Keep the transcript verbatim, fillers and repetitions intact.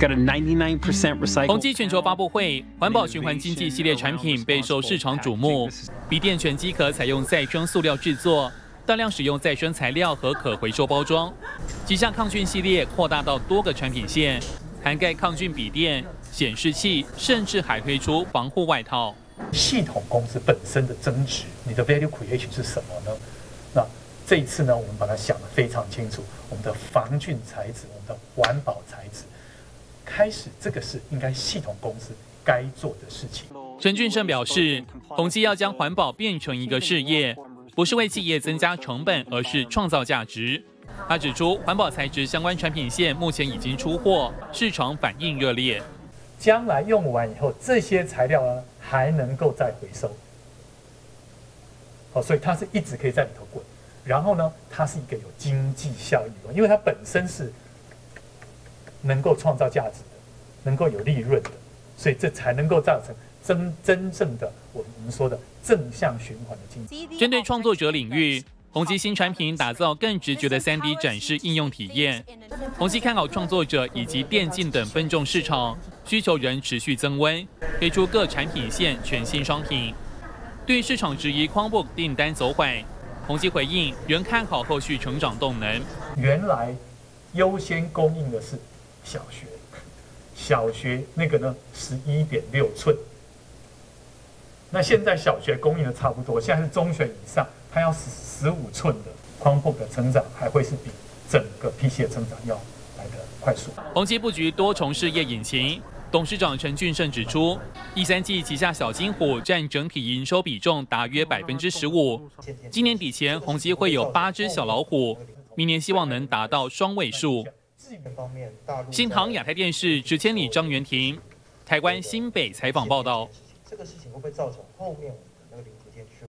got a ninety-nine percent recycled. 宏基全球发布会，环保循环经济系列产品备受市场瞩目。笔电全机可采用再生塑料制作，大量使用再生材料和可回收包装。旗下抗菌系列扩大到多个产品线，涵盖抗菌笔电、显示器，甚至还推出防护外套。 系统公司本身的增值，你的 value creation 是什么呢？那这一次呢，我们把它想得非常清楚，我们的防菌材质，我们的环保材质，开始这个是应该系统公司该做的事情。 陈俊胜表示，宏基要将环保变成一个事业，不是为企业增加成本，而是创造价值。他指出，环保材质相关产品线目前已经出货，市场反应热烈。 将来用完以后，这些材料呢还能够再回收，哦，所以它是一直可以在里头滚。然后呢，它是一个有经济效益的，因为它本身是能够创造价值的，能够有利润的，所以这才能够造成真真正的我们说的正向循环的经济。 针对创作者领域，宏基新产品打造更直觉的 三 D 展示应用体验。宏基看好创作者以及电竞等分众市场，需求仍持续增温，推出各产品线全新商品。对于市场质疑 Chromebook 订单走缓，宏基回应仍看好后续成长动能。 原来优先供应的是小学，小学那个呢十一点六寸，那现在小学供应的差不多，现在是中学以上，它要十五寸的 Chromebook 的成长还会是比整个 P C 的成长要来得快速。 宏基布局多重事业引擎。董事长陈俊胜指出，第三季旗下小金虎占整体营收比重大约百分之十五。今年底前，宏基会有八只小老虎，明年希望能达到双位数。新唐亚太电视执监理张元婷，台湾新北采访报道。 这个事情会不会造成后面我们的那个零组件缺？